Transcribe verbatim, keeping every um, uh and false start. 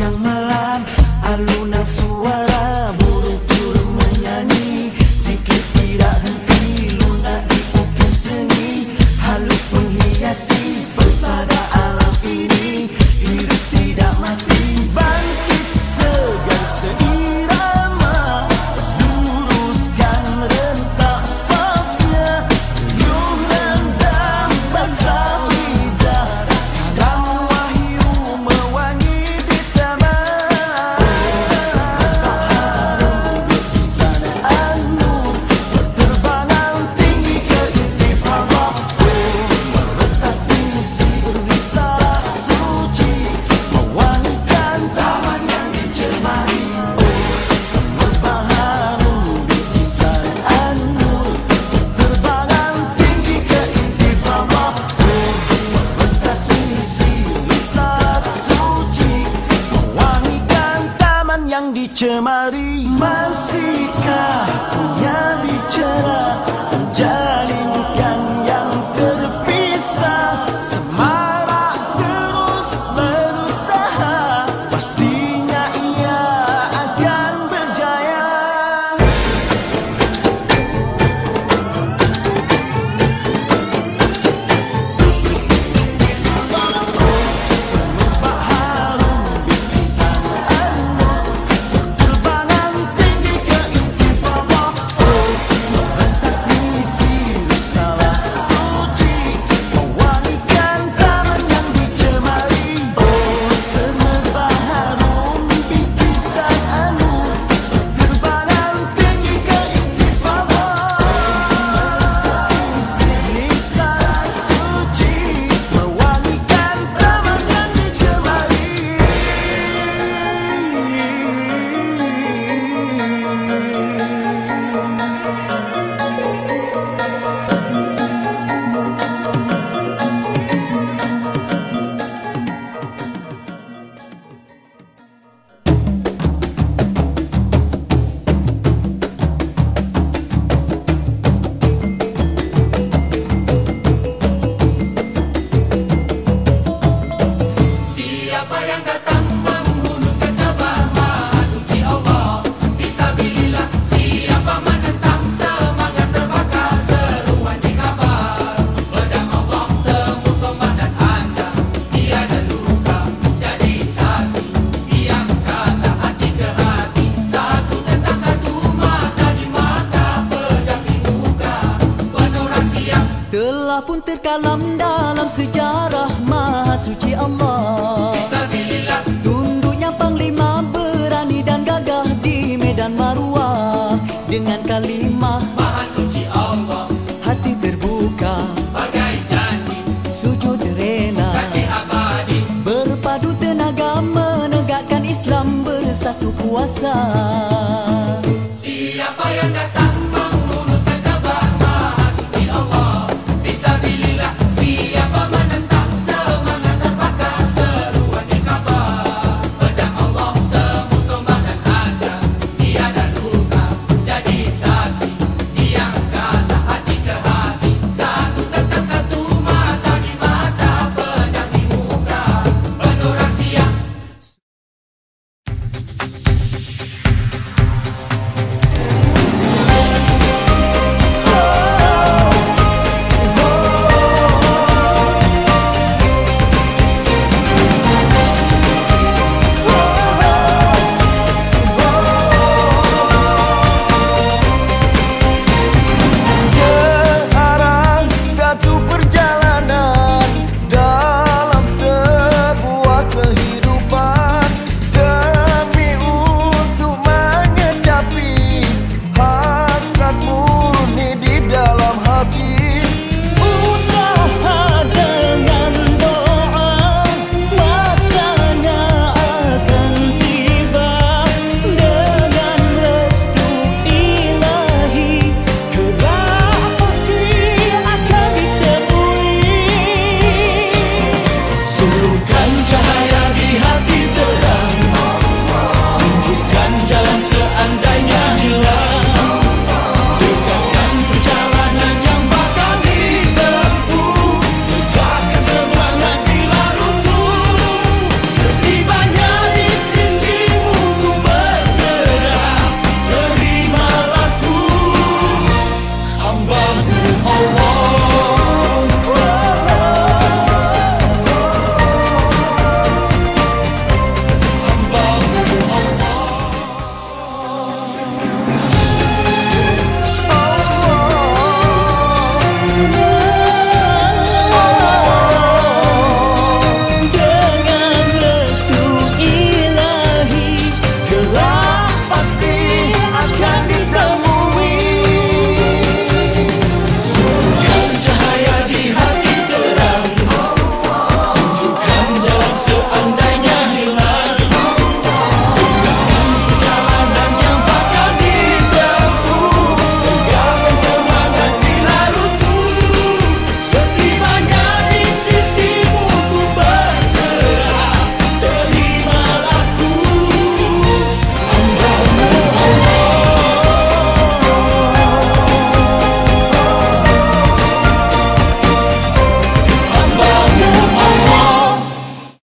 siang malam, alunan suara burung turun menyanyi, zikir tidak henti, lunak di ukir seni, halus menghiasi pesada alam ini, hidup tidak mati, bangkit segar seirama, luruskan rentak safnya, riuh nanda basah lidah, kalam wahyu mewangi di taman, semerbak harum berkisan an-nur, berterbangan tinggi ke intifada, meretas misi risalah suci, mewangikan taman yang dicemari. Semerbak harum berkisan an-nur, berterbangan tinggi ke intifada, meretas misi risalah suci, mewangikan taman yang dicemari. Masihkah punya bicara menjalinkan yang terpisah, semarak terus berusaha, pastinya ia akan berjaya. Semerbak harum berkisan an-nur, berterbangan tinggi ke intifada, merentas misi risalah suci, mewangikan taman yang dicemari. Oh, semerbak harum berkisan an-nur, berterbangan tinggi ke intifada, merentas misi risalah suci, mewangikan taman yang dicemari. Siapa yang datang menghunuskan cabar Maha Suci Allah, fisabilillah. Siapa menentang semangat terbakar seruan dikabar, pedang Allah temu komandan anda, tiada luka jadi saksi, diam kata hati ke hati, satu tentang satu, mata di mata, pedang di muka, penuh rahsia. Telah pun terkalam dalam sejarah Maha Suci Allah, Fisabilillah. tunduknya Panglima berani dan gagah di medan Marwah, dengan kalimah Maha Suci Allah, hati terbuka, bagai janji sujud rela, kasih abadi, berpadu tenaga menegakkan Islam bersatu kuasa. siapa yang datang